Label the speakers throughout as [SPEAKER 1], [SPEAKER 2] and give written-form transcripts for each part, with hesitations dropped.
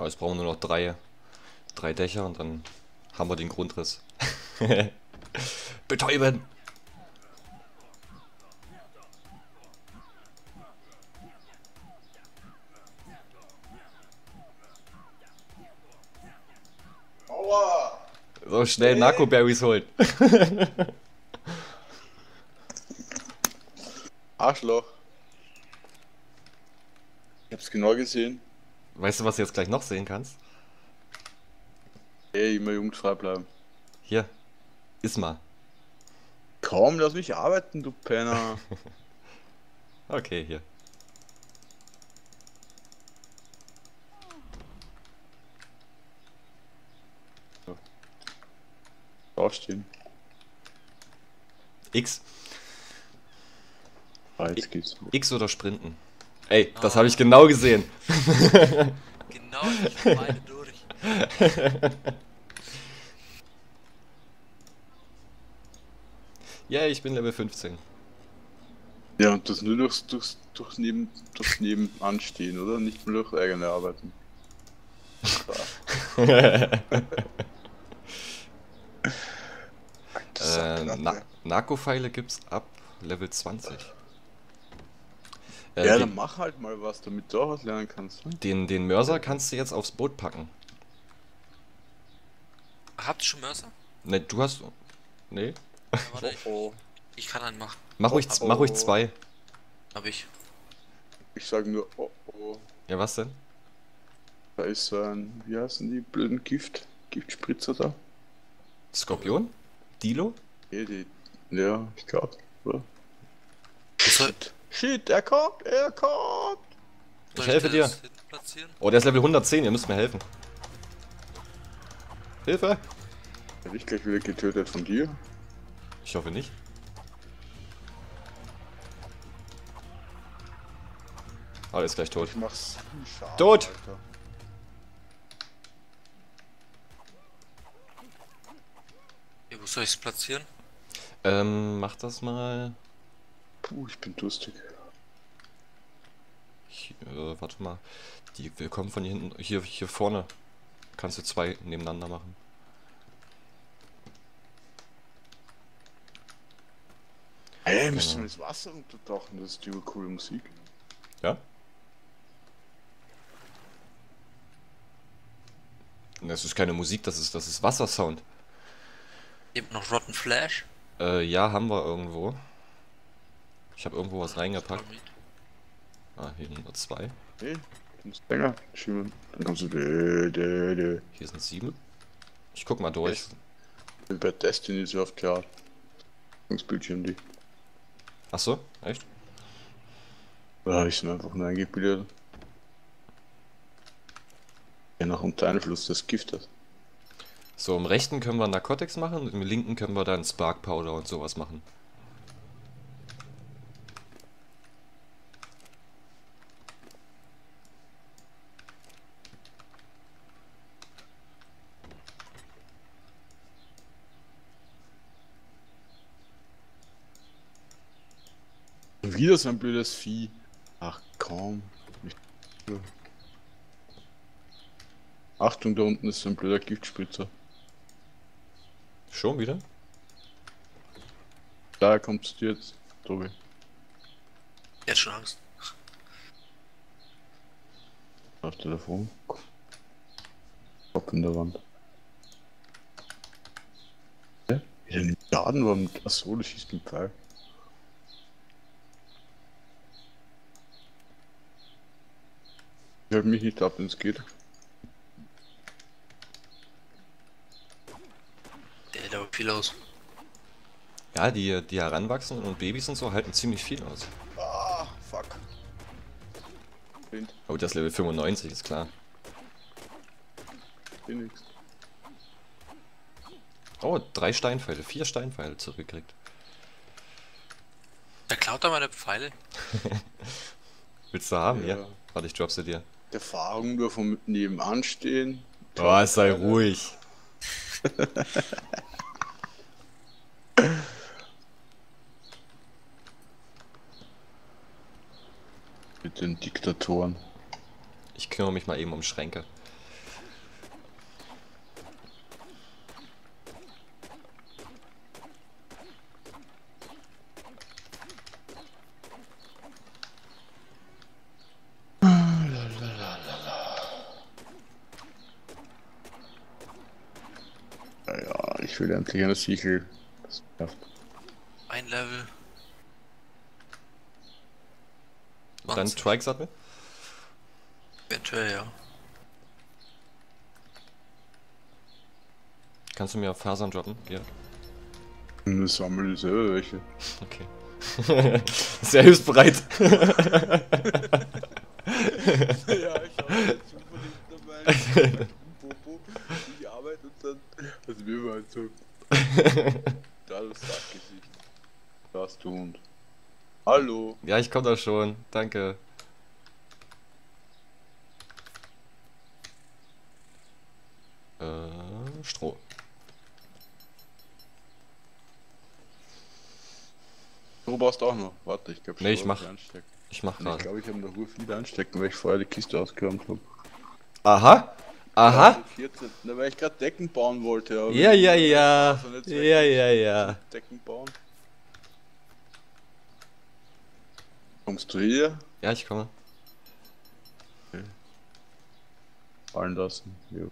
[SPEAKER 1] jetzt brauchen wir nur noch drei Dächer und dann haben wir den Grundriss. Betäuben!
[SPEAKER 2] Aua!
[SPEAKER 1] So schnell Narco-Berries holen.
[SPEAKER 2] Arschloch. Ich hab's genau gesehen.
[SPEAKER 1] Weißt du, was du jetzt gleich noch sehen kannst?
[SPEAKER 2] Ey, immer jugendfrei bleiben.
[SPEAKER 1] Hier, Isma.
[SPEAKER 2] Komm, lass mich arbeiten, du Penner.
[SPEAKER 1] Okay, hier.
[SPEAKER 2] Aufstehen.
[SPEAKER 1] X.
[SPEAKER 2] Jetzt geht's.
[SPEAKER 1] X oder Sprinten? Ey, das habe ich genau gesehen.
[SPEAKER 3] Genau, ich beide durch.
[SPEAKER 1] Ja, ich bin Level 15.
[SPEAKER 2] Ja, und das nur durchs Nebenanstehen, oder? Nicht mehr durch eigene Arbeiten.
[SPEAKER 1] Narco-Pfeile gibt's ab Level 20.
[SPEAKER 2] Ja, dann mach halt mal was, damit du auch was lernen kannst. Ne?
[SPEAKER 1] Den Mörser kannst du jetzt aufs Boot packen.
[SPEAKER 3] Habt ihr schon Mörser?
[SPEAKER 1] Ne, du hast... Nee.
[SPEAKER 3] Ja, warte,
[SPEAKER 2] Oh,
[SPEAKER 3] ich kann einen machen.
[SPEAKER 1] Mach ruhig 2.
[SPEAKER 3] Hab ich.
[SPEAKER 2] ich sag nur, oh, oh.
[SPEAKER 1] Ja, was denn?
[SPEAKER 2] Da ist so ein, wie heißen die blöden Giftspritzer da?
[SPEAKER 1] Skorpion? Dilo?
[SPEAKER 2] Ja, ich glaub, oder?
[SPEAKER 3] Soll
[SPEAKER 2] Shit, er kommt!
[SPEAKER 1] Ich helfe dir.
[SPEAKER 3] das hinten platzieren?
[SPEAKER 1] Oh, der ist Level 110, ihr müsst mir helfen. Hilfe!
[SPEAKER 2] Hab ich gleich wieder getötet von dir?
[SPEAKER 1] Ich hoffe nicht. Ah, der ist gleich tot.
[SPEAKER 2] Ich mach's scharf,
[SPEAKER 1] Tot!
[SPEAKER 2] Alter.
[SPEAKER 3] Ja, wo soll ich es platzieren?
[SPEAKER 1] Mach das mal...
[SPEAKER 2] Puh, ich bin durstig.
[SPEAKER 1] Warte mal. Wir kommen von hier hinten... Hier vorne. Kannst du 2 nebeneinander machen.
[SPEAKER 2] Ey, müssen wir das Wasser untertauchen? Das ist die coole Musik.
[SPEAKER 1] Ja? Das ist keine Musik, das ist Wassersound.
[SPEAKER 3] Ihr habt noch Rotten Flash.
[SPEAKER 1] Ja, haben wir irgendwo. Ich habe irgendwo was reingepackt.
[SPEAKER 3] Pyramid.
[SPEAKER 1] Ah, hier sind nur 2.
[SPEAKER 2] Hey, du musst länger schieben. Dann kommst du.
[SPEAKER 1] Hier sind 7. Ich guck mal durch.
[SPEAKER 2] Bei Destiny so oft klar. Das Bildschirm die.
[SPEAKER 1] Ach so, echt?
[SPEAKER 2] Da habe ich es mir einfach nur eingebildet. Ja, nach unter Einfluss des Giftes.
[SPEAKER 1] So, im rechten können wir Narcotics machen und im linken können wir dann Spark Powder und sowas machen.
[SPEAKER 2] Wieder so ein blödes Vieh. Ach komm. Achtung, da unten ist so ein blöder Giftspritzer.
[SPEAKER 1] Schon wieder?
[SPEAKER 2] Daher kommst du jetzt, Tobi.
[SPEAKER 3] Jetzt schon Angst.
[SPEAKER 2] Auf Telefon. Kopf in der Wand. Ja? Wieder ein Schaden war mit. Achso, du schießt einen Pfeil. Ich halte mich nicht ab, wenn es geht.
[SPEAKER 3] Der hält aber viel aus.
[SPEAKER 1] Ja, die heranwachsen und Babys und so halten ziemlich viel aus.
[SPEAKER 2] Ah, fuck. Blind,
[SPEAKER 1] Aber das Level 95 ist klar.
[SPEAKER 2] nix.
[SPEAKER 1] Oh, 3 Steinpfeile, 4 Steinpfeile zurückgekriegt.
[SPEAKER 3] Der klaut da meine Pfeile.
[SPEAKER 1] Willst du haben?
[SPEAKER 2] Ja.
[SPEAKER 1] Ja. Warte, ich drop sie dir.
[SPEAKER 2] Erfahrung nur vom Nebenan stehen.
[SPEAKER 1] Oh, sei ruhig.
[SPEAKER 2] Mit den Diktatoren.
[SPEAKER 1] Ich kümmere mich mal eben um Schränke.
[SPEAKER 2] Ich will endlich eine Sichel. Das nervt.
[SPEAKER 3] Ein Level.
[SPEAKER 1] Dann
[SPEAKER 3] 20.
[SPEAKER 1] Trike, sag mir.
[SPEAKER 3] Eventuell, ja.
[SPEAKER 1] Kannst du mir Fasern droppen? Ja.
[SPEAKER 2] Und das sammle ich selber welche.
[SPEAKER 1] Okay. Sehr hilfsbereit.
[SPEAKER 2] Ja, ich habe jetzt zufällig dabei. Popo, ich arbeite und dann. Also mir war halt so. Da das Sackgesicht. Das du Hund. Hallo.
[SPEAKER 1] Ja, ich komme da schon. Danke. Stroh.
[SPEAKER 2] Du brauchst auch noch. Warte, ich glaube
[SPEAKER 1] Nee, ich
[SPEAKER 2] schon,
[SPEAKER 1] mach.
[SPEAKER 2] was einstecken.
[SPEAKER 1] Ich mach
[SPEAKER 2] Ich
[SPEAKER 1] gerade.
[SPEAKER 2] glaube, ich habe noch nur viel einstecken, weil ich vorher die Kiste ausgeräumt habe.
[SPEAKER 1] Aha. Aha.
[SPEAKER 2] 14. Na, weil ich gerade Decken bauen wollte. Aber
[SPEAKER 1] Ja,
[SPEAKER 2] wenn
[SPEAKER 1] ja,
[SPEAKER 2] die
[SPEAKER 1] ja.
[SPEAKER 2] Phase nicht
[SPEAKER 1] Ja,
[SPEAKER 2] weg ist,
[SPEAKER 1] ja, ja.
[SPEAKER 2] zum Decken bauen. Kommst du hier?
[SPEAKER 1] Ja, ich komme.
[SPEAKER 2] Fallen lassen. Jo.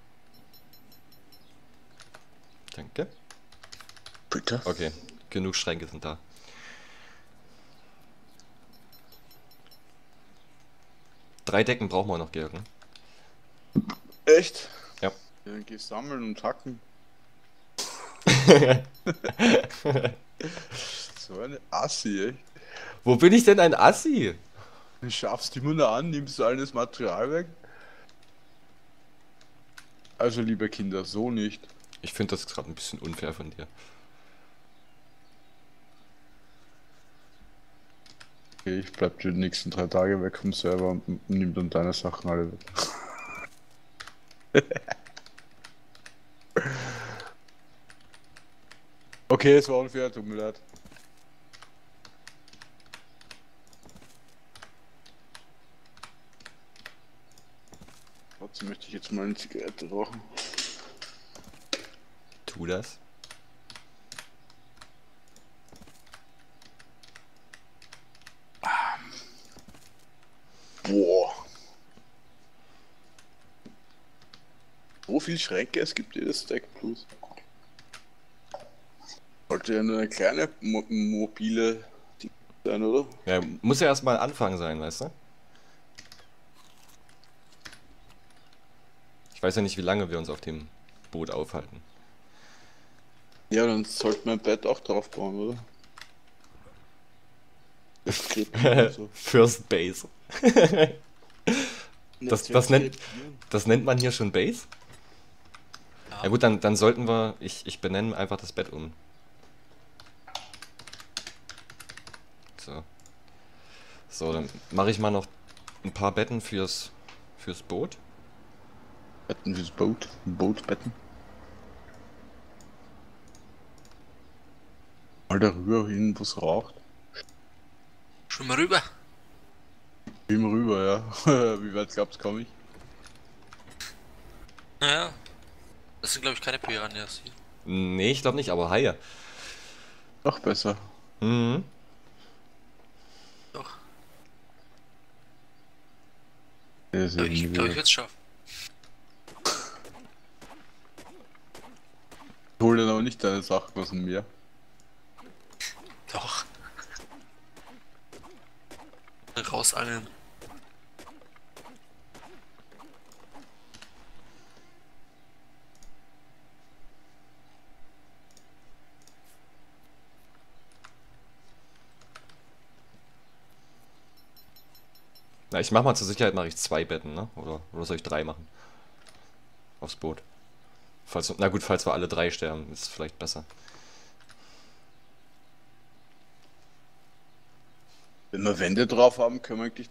[SPEAKER 1] Danke.
[SPEAKER 2] Bitte?
[SPEAKER 1] Okay. Genug Schränke sind da. Drei Decken brauchen wir noch, Georg. Ne?
[SPEAKER 2] Echt?
[SPEAKER 1] Ja.
[SPEAKER 2] Dann geh sammeln und hacken. So eine Assi, echt.
[SPEAKER 1] Wo bin ich denn ein Assi?
[SPEAKER 2] Du schaffst immer nur an, nimmst du alles Material weg. Also, liebe Kinder, so nicht.
[SPEAKER 1] Ich finde das gerade ein bisschen unfair von dir.
[SPEAKER 2] Okay, ich bleib die nächsten 3 Tage weg vom Server und nimm dann deine Sachen alle weg. Okay, es war unfair, tut mir leid. Trotzdem möchte ich jetzt mal eine Zigarette rauchen.
[SPEAKER 1] Tu das.
[SPEAKER 2] Boah. So viel Schränke es gibt jedes Stack Plus. Sollte ja nur eine kleine mobile Ding sein, oder?
[SPEAKER 1] Ja, muss ja erstmal Anfang sein, weißt du? Ich weiß ja nicht, wie lange wir uns auf dem Boot aufhalten.
[SPEAKER 2] Ja, dann sollte mein Bett auch drauf bauen, oder? Das Krepieren und so.
[SPEAKER 1] First Base. Das nennt man hier schon Base? Ja gut, dann sollten wir, ich benenne einfach das Bett um. So. So, dann mache ich mal noch ein paar Betten fürs Boot.
[SPEAKER 2] Betten fürs Boot. Bootbetten. Mal darüber hin, wo es raucht.
[SPEAKER 3] Schon mal rüber.
[SPEAKER 2] Schwimm rüber, ja. Wie weit glaubst du, komme ich?
[SPEAKER 3] Naja. Das sind glaube ich keine Piranhas hier.
[SPEAKER 1] Nee, ich glaube nicht, aber Haie.
[SPEAKER 2] Noch besser.
[SPEAKER 1] Mhm.
[SPEAKER 3] Doch.
[SPEAKER 2] Ja, ist
[SPEAKER 3] Aber ich
[SPEAKER 2] irgendwie
[SPEAKER 3] glaube, ich
[SPEAKER 2] wieder.
[SPEAKER 3] würde es schaffen.
[SPEAKER 2] Ich hol dann aber nicht deine Sachen aus dem Meer.
[SPEAKER 3] Doch. Rausangeln.
[SPEAKER 1] Na, ich mach mal zur Sicherheit, mache ich 2 Betten, ne? Oder soll ich 3 machen? Aufs Boot. Na gut, falls wir alle 3 sterben, ist es vielleicht besser.
[SPEAKER 2] Wenn wir Wände drauf haben, können wir eigentlich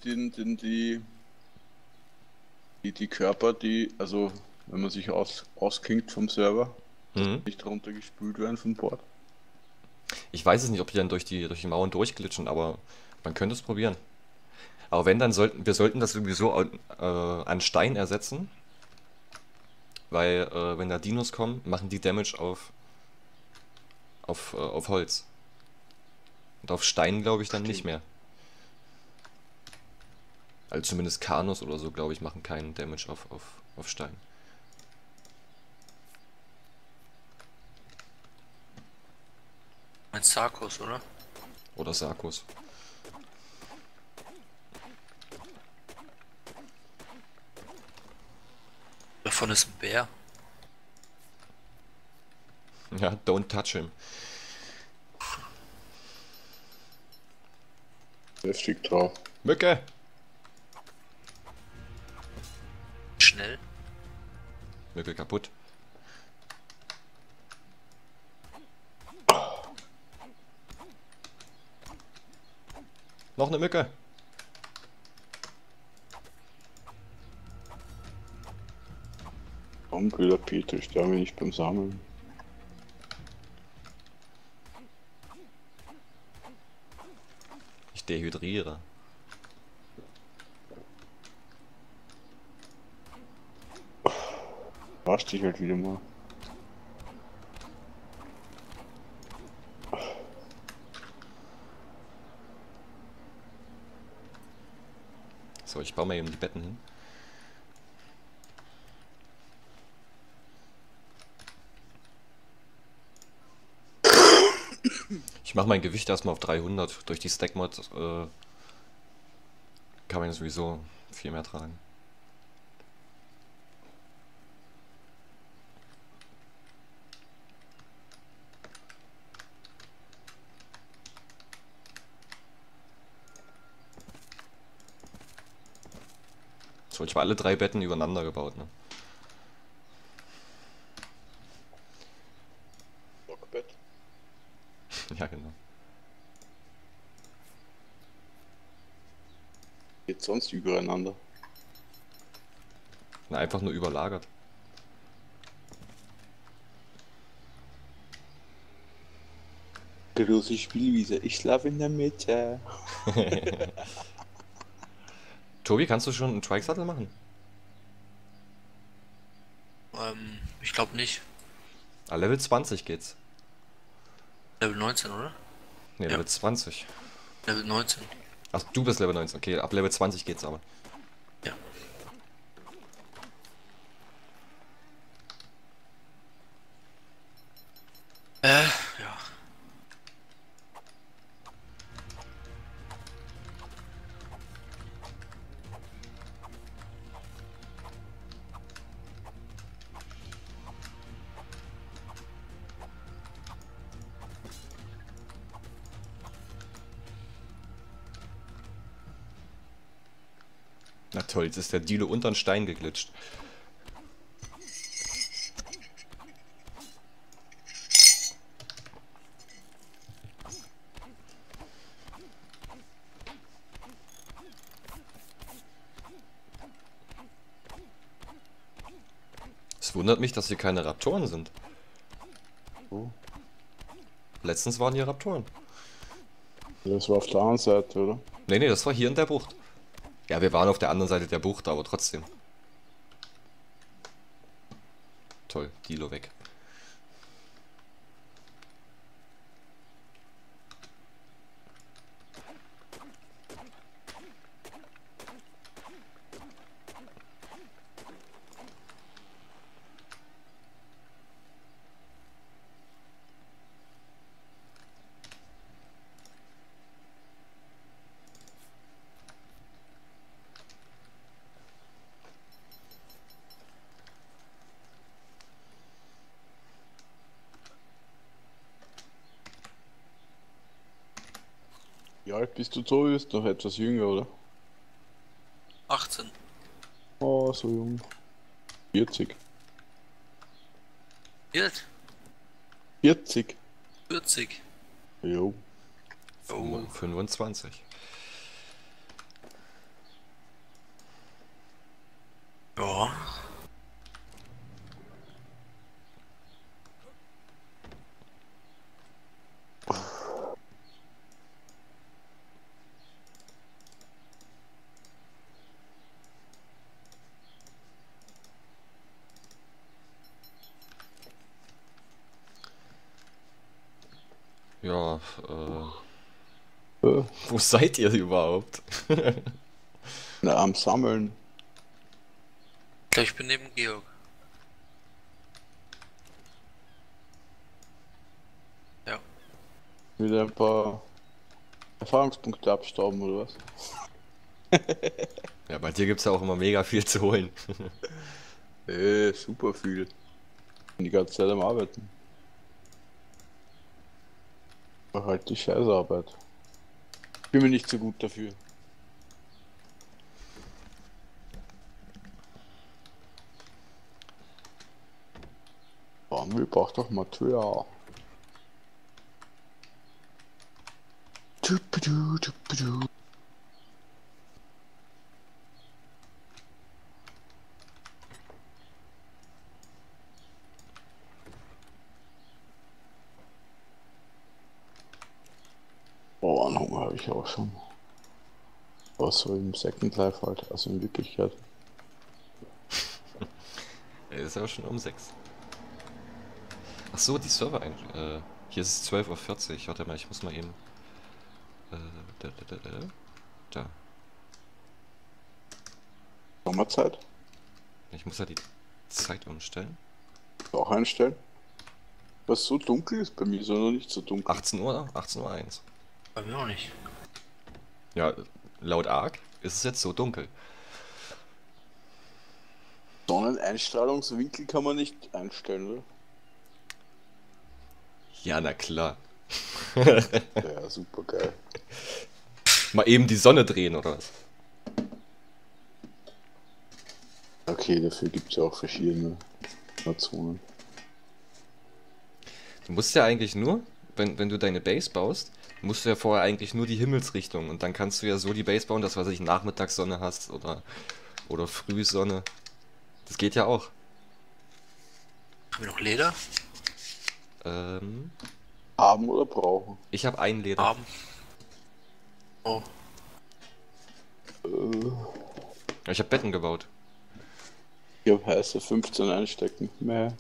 [SPEAKER 2] die Körper, also wenn man sich ausklingt vom Server,
[SPEAKER 1] Mhm.
[SPEAKER 2] nicht runter gespült werden von Bord.
[SPEAKER 1] Ich weiß es nicht, ob die dann durch die Mauern durchglitschen, aber man könnte es probieren. Aber wenn, dann sollten wir das sowieso an Stein ersetzen. Weil, wenn da Dinos kommen, machen die Damage auf Holz. Und auf Stein, glaube ich, dann nicht mehr. Also zumindest Kanus oder so, glaube ich, machen keinen Damage auf Stein.
[SPEAKER 3] Ein Sarkos, oder?
[SPEAKER 1] Oder Sarkos.
[SPEAKER 3] Davon ist ein Bär.
[SPEAKER 1] Ja, don't touch him.
[SPEAKER 2] Heftig drauf.
[SPEAKER 1] Mücke!
[SPEAKER 3] Schnell.
[SPEAKER 1] Mücke kaputt. Noch eine Mücke!
[SPEAKER 2] Onkel Peter, ich sterbe nicht beim Sammeln.
[SPEAKER 1] Ich dehydriere.
[SPEAKER 2] Wasch dich halt wieder mal.
[SPEAKER 1] So, ich baue mal eben die Betten hin. Ich mache mein Gewicht erstmal auf 300. Durch die Stack-Mod kann man ja sowieso viel mehr tragen. So, ich habe alle 3 Betten übereinander gebaut, ne?
[SPEAKER 2] Blockbett.
[SPEAKER 1] Ja, genau.
[SPEAKER 2] Geht sonst übereinander.
[SPEAKER 1] Na, einfach nur überlagert.
[SPEAKER 2] Große Spielwiese, ich schlafe in der Mitte.
[SPEAKER 1] Tobi, kannst du schon einen Trike-Sattel machen?
[SPEAKER 3] Ich glaube nicht.
[SPEAKER 1] Ah, Level 20 geht's.
[SPEAKER 3] Level 19, oder?
[SPEAKER 1] Ne,
[SPEAKER 3] Ja.
[SPEAKER 1] Level 20.
[SPEAKER 3] Level 19.
[SPEAKER 1] Ach, du bist Level 19. Okay, ab Level 20 geht's aber.
[SPEAKER 3] Ja. Ja.
[SPEAKER 1] Na toll, jetzt ist der Dilo unter den Stein geglitscht. Es wundert mich, dass hier keine Raptoren sind.
[SPEAKER 2] Oh.
[SPEAKER 1] Letztens waren hier Raptoren.
[SPEAKER 2] Das war auf der anderen Seite, oder?
[SPEAKER 1] Nee, nee, das war hier in der Bucht. Ja, wir waren auf der anderen Seite der Bucht, aber trotzdem. Toll, Dilo weg.
[SPEAKER 2] Wie alt bist du, Tobi? Bist noch etwas jünger, oder?
[SPEAKER 3] 18.
[SPEAKER 2] Oh, so jung. 40.
[SPEAKER 3] Jetzt?
[SPEAKER 2] 40.
[SPEAKER 3] 40.
[SPEAKER 2] Jo.
[SPEAKER 3] Oh.
[SPEAKER 1] 25.
[SPEAKER 3] Ja.
[SPEAKER 1] Ja,
[SPEAKER 2] Äh,
[SPEAKER 1] wo seid ihr überhaupt?
[SPEAKER 2] Na, am Sammeln.
[SPEAKER 3] Ich glaube, ich bin neben Georg. Ja.
[SPEAKER 2] Wieder ein paar Erfahrungspunkte abstauben oder was?
[SPEAKER 1] Ja, bei dir gibt's ja auch immer mega viel zu holen.
[SPEAKER 2] Super viel. Bin die ganze Zeit am Arbeiten. Mach halt die Scheißarbeit. Bin mir nicht so gut dafür. Farmville braucht doch Material. Tupidu, tupidu. Oh, einen Hunger habe ich auch schon. Aber so im Second Life halt, also in Wirklichkeit.
[SPEAKER 1] Ist aber schon um 6. Ach so, die Server ein. Hier ist es 12:40 Uhr. Warte mal, ich muss mal eben. Da.
[SPEAKER 2] Sommerzeit?
[SPEAKER 1] Ich muss ja die Zeit umstellen.
[SPEAKER 2] Auch einstellen. Was so dunkel ist bei mir, sondern nicht so dunkel.
[SPEAKER 1] 18 Uhr, 18:01 Uhr.
[SPEAKER 3] Bei mir auch nicht.
[SPEAKER 1] Ja, laut ARC ist es jetzt so dunkel.
[SPEAKER 2] Sonneneinstrahlungswinkel kann man nicht einstellen, oder?
[SPEAKER 1] Ja, na klar.
[SPEAKER 2] Ja, super geil.
[SPEAKER 1] Mal eben die Sonne drehen, oder was?
[SPEAKER 2] Okay, dafür gibt es ja auch verschiedene Nationen.
[SPEAKER 1] Du musst ja eigentlich nur, wenn du deine Base baust, musst du ja vorher eigentlich nur die Himmelsrichtung und dann kannst du ja so die Base bauen, dass was weiß ich, Nachmittagssonne hast oder Frühsonne. Das geht ja auch.
[SPEAKER 3] Haben wir noch Leder?
[SPEAKER 2] Haben oder brauchen?
[SPEAKER 1] Ich habe ein Leder.
[SPEAKER 3] Haben. Oh,
[SPEAKER 1] Ich habe Betten gebaut.
[SPEAKER 2] Ich habe heiße 15 einstecken. Mehr.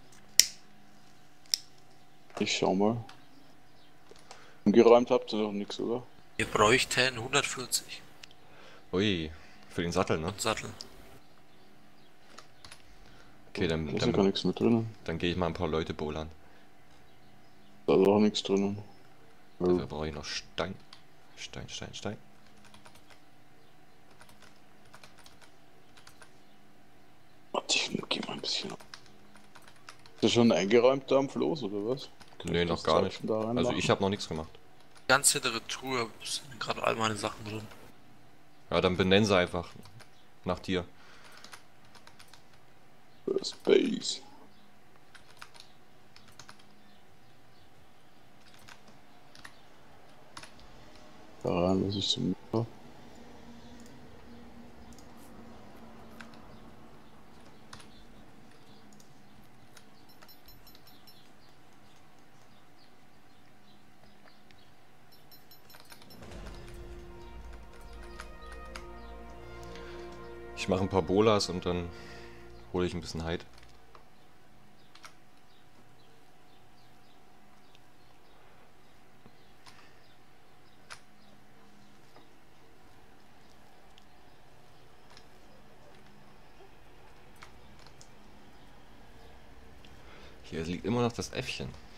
[SPEAKER 2] Ich schau mal. Umgeräumt habt ihr noch nichts, oder?
[SPEAKER 3] wir bräuchten 140
[SPEAKER 1] Ui, für den Sattel, ne?
[SPEAKER 3] und Sattel.
[SPEAKER 1] Okay,
[SPEAKER 2] Da ist ja gar nichts mehr drinnen.
[SPEAKER 1] dann gehe ich mal ein paar Leute bowlern.
[SPEAKER 2] Da ist auch nichts drinnen.
[SPEAKER 1] Dafür brauche ich noch Stein. Stein.
[SPEAKER 2] Warte, ich geh mal ein bisschen ab. Ist das schon eingeräumt da am Floß, oder was? Kann
[SPEAKER 1] Nee,
[SPEAKER 2] ich
[SPEAKER 1] noch
[SPEAKER 2] das
[SPEAKER 1] gar
[SPEAKER 2] Zeichen
[SPEAKER 1] nicht.
[SPEAKER 2] da
[SPEAKER 1] Also
[SPEAKER 2] reinmachen?
[SPEAKER 1] ich habe noch nichts gemacht.
[SPEAKER 3] Die ganze hintere Truhe sind gerade all meine Sachen drin.
[SPEAKER 1] Ja, dann benennen sie einfach nach dir.
[SPEAKER 2] Space. Da rein, was ich zum.
[SPEAKER 1] Ich mache ein paar Bolas und dann hole ich ein bisschen Hide. Hier liegt immer noch das Äffchen.